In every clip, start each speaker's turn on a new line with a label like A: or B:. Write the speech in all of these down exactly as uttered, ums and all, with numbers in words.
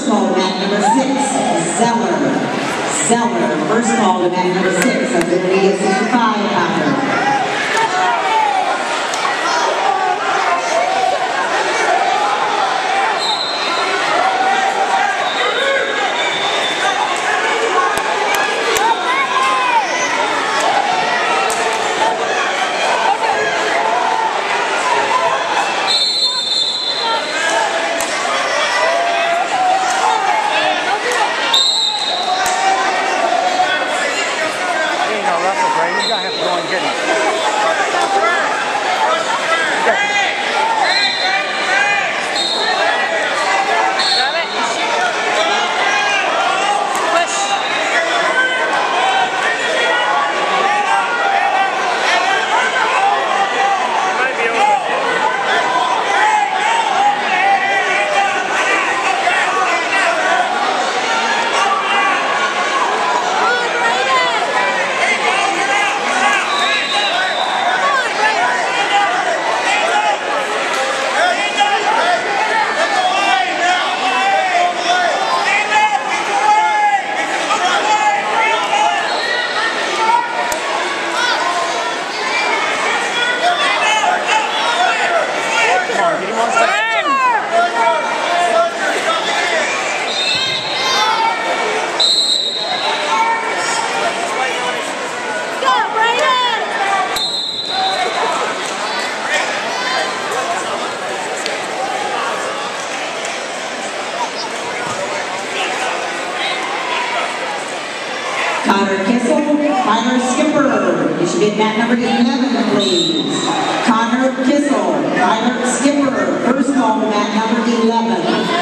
A: call to mat number six, Zeller. Zeller, first call to mat number six, that's going to be a sixty-five pounder.
B: Braedon, you gotta have to go and get him.
C: Grab it. Push. Might be over.
A: Connor Kissel, Tyler Skipper. You should be at mat number eleven, please. Connor Kissel, Tyler Skipper. First call to mat number eleven.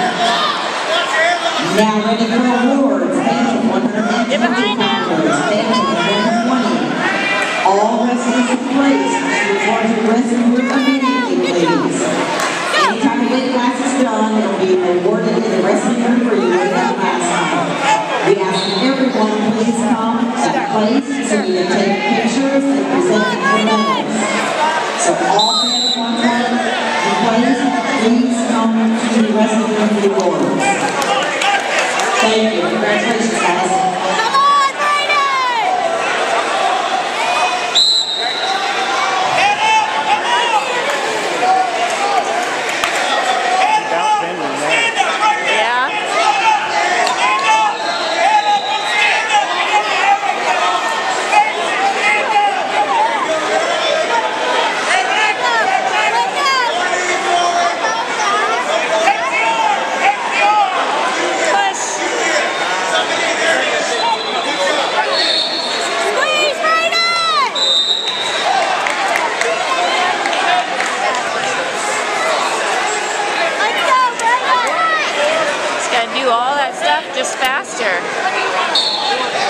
A: Now ready for awards. Bantam, one hundred twenty pounds. Bantam, one hundred twenty. All wrestlers in place. Rewards are wrestling group immediately, please. Anytime the weight class is done, it will be awarded in the wrestling group for you with that last time. We ask everyone please come at place so we can take pictures and present the medals. So all fans want to in place, please come to the wrestling room for the awards. Thank you. Congratulations, guys.
C: Do all that stuff just faster.